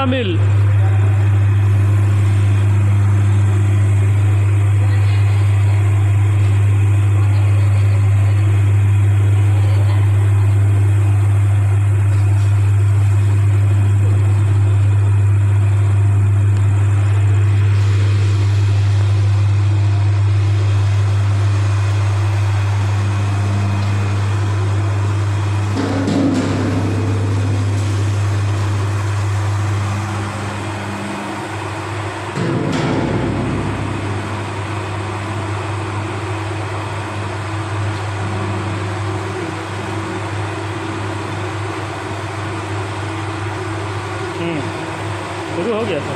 मसाला मिल। शुरू हो गया था।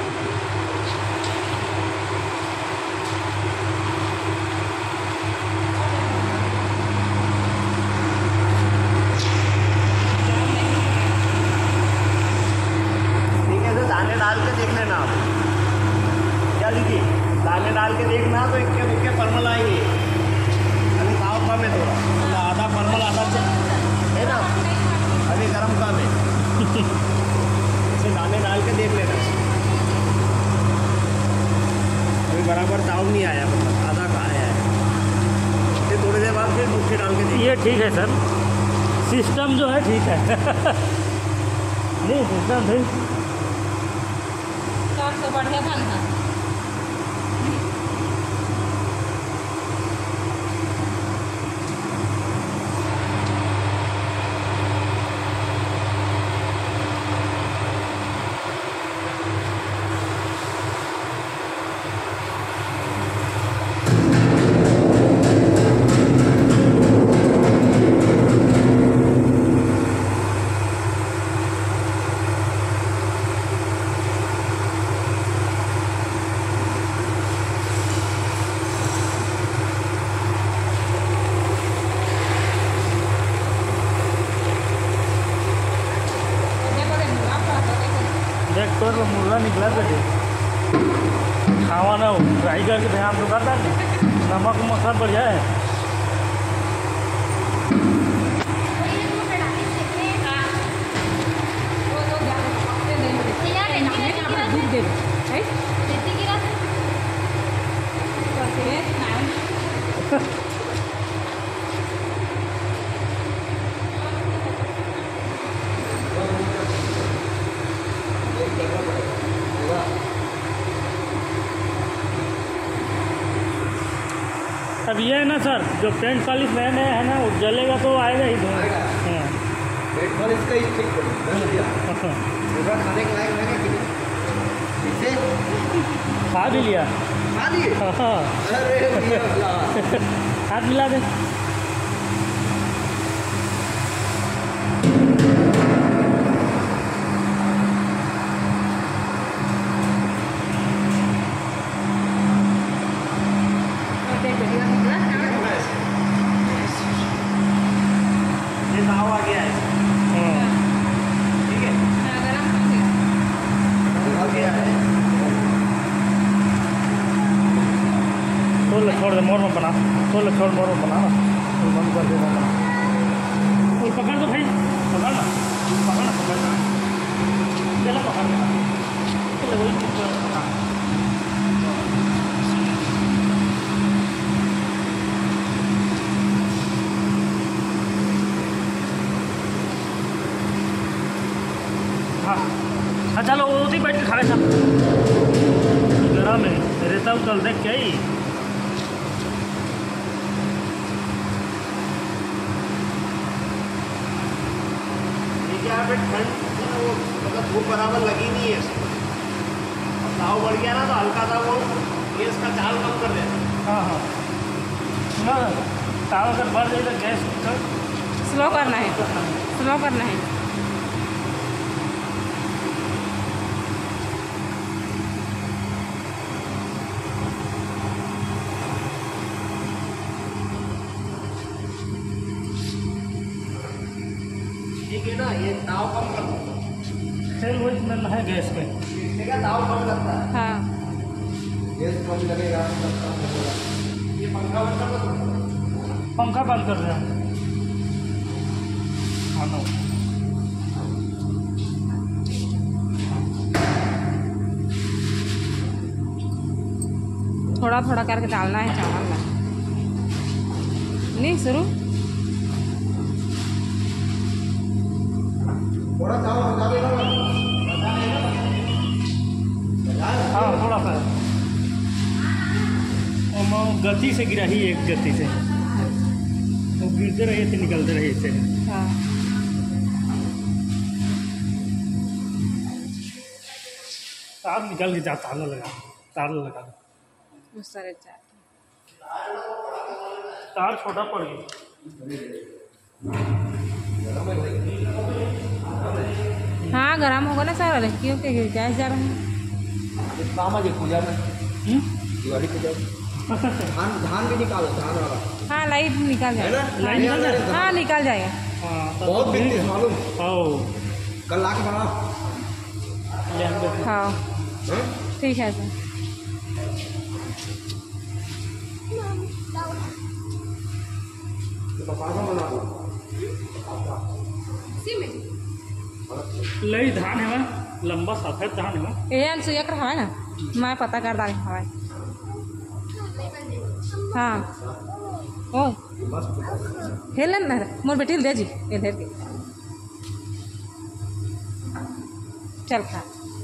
ठीक है, तो दाने डाल के देख लेना आप। क्या देखिए, दाने डाल के देखना तो इक्के दुक्के परमल आएंगे। अभी ताव कम है थोड़ा, मतलब आधा परमल आधा है ना, अभी गर्म कम है। दाने डाल के देख लेना। अभी बराबर ताव नहीं आया, मतलब आधा का आया है। फिर थोड़ी देर बाद फिर मुट्ठी डाल के देखिए। ये ठीक है सर, सिस्टम जो है ठीक है। नहीं सिस्टम ठीक, सबसे बढ़िया बनता। देख तो मुर्गा निकला बेटे, खावा ना हो फ्राई करके ध्यान तो करता नहीं, नमक मसाला बढ़िया है। अब ये है ना सर, जो पेंट पॉलिश नया नया है ना, वो जलेगा तो आएगा ही धुआं। पेट पॉलिश का ही ठीक है। खाने के लायक है कि नहीं? खा भी लिया। खा लिए? हाँ। अरे भैया, हाथ मिला दे। ये ताव आ गया है। ठीक है, आ गया है। छोड़ दे, मोर में बना, छोड़ मोर में बना ना, बंद कर देना बना। और पकड़ दो भाई, पकड़ ना, चलो पकड़ लेना, चलो वही हाँ। हाँ चलो वो उसी बैठ के खा रहे सब गरम है, रेता उतल देख क्या ही। यहाँ पे ठंड वो मतलब धूप बराबर लगी नहीं है। अब ताव बढ़ गया ना तो हल्का सा वो गैस का चाल कम कर देना। हाँ ना, ताव अगर बढ़ जाए तो गैस स्लो करना है, स्लो करना है। ठीक है ना, ये ताव कम कर दो। तेल वही स्मेल है गैस पे, ठीक है, ताव कम लगता है। हाँ, गैस कम लगेगा। ये पंखा बंद कर दो। पंखा बंद कर रहे हैं। हाँ नो थोड़ा थोड़ा करके डालना है चावल में। नहीं शुरू थोड़ा चावल बता देगा हाँ थोड़ा सा गति से गिरा ही, एक गति से वो गिरते रहे थे, निकलते रहे थे। हाँ तार निकल के जा, तार लगा, तार लगा दो। उस सारे चार तार छोटा पड़ गया। हाँ गरम होगा ना सारा, क्योंकि गैस जा रहा है। काम आज पूजा में दिवाली पूजा धान धान भी निकालो, धान वाला। हाँ लाइट निकल जाएगा। लाइन निकल जाए। हाँ निकल जाएगा। हाँ बहुत बिकती है मालूम, कल ला के बनाओ। हाँ ठीक है सर। लई धान है वह, लंबा सफेद धान है वह। ये अनसुईया कर हवा ना, मैं पता कर डाल हवा। हाँ ओ हेलन ना मोर बेटी दे जी ये धेर के चल खा।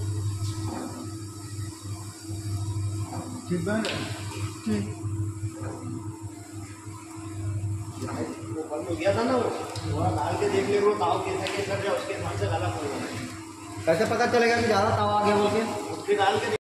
वो कल में गया था ना, वो थोड़ा डाल के देख ले वो ताव कैसा कैसा है, उसके हिसाब से डाला। कैसे पता चलेगा कि ज़्यादा ताव आ गया बोल के? उसके डाल के